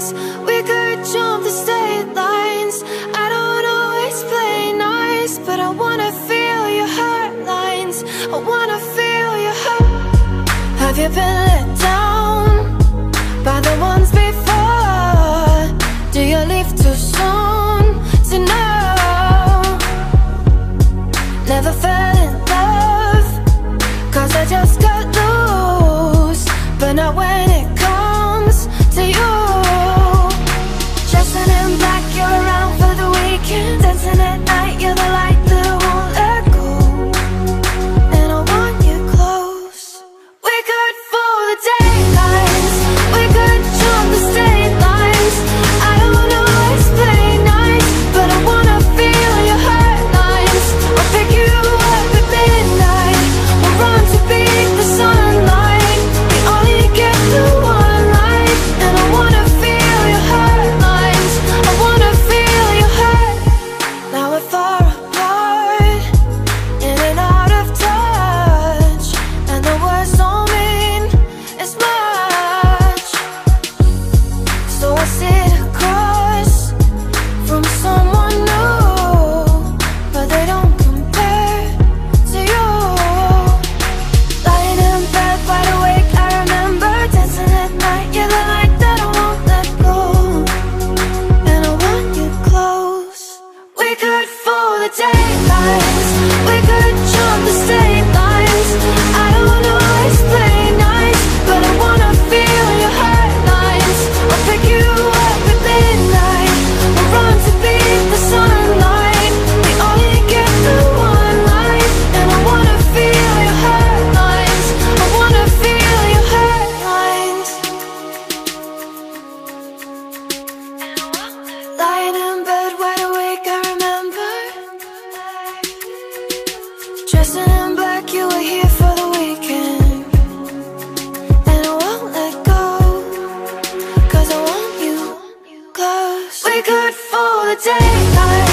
We could jump the state lines. I don't always play nice, but I wanna feel your heart lines. I wanna feel your heart. Have you been let down by the ones before? Do you leave too soon to know? Never fell in love, 'cause I just got loose. But not when it comes to you. Dressing in black, you're around for the weekend. Dancing at night, you're the light that I won't let go. And I want you close. We could fool the daylights. We could jump the state lines. I don't always play nice, but I wanna feel your heart lines. I'll pick you up at midnight. We'll run to beat the sunlight. We only get through one life, and I wanna feel your heart lines. I wanna feel your heart. Now we're far apart, in and out of touch, and the words don't mean as much. So I sit across from someone new, but they don't compare to you. Lying in bed, wide awake, I remember dancing at night. You're the light that I won't let go, and I want you close. We could fool the daylights. We could jump the state lines. I don't always play nice, but I wanna feel your heart lines. I'll pick you up at midnight. We'll run to beat the sunlight. We only get through one life, and I wanna feel your heart lines. I wanna feel your heart lines. Lying in bed, wide awake, I remember. Dressing in black, you were here for the weekend, and I won't let go, 'cause I want you close. We could fool the daylight.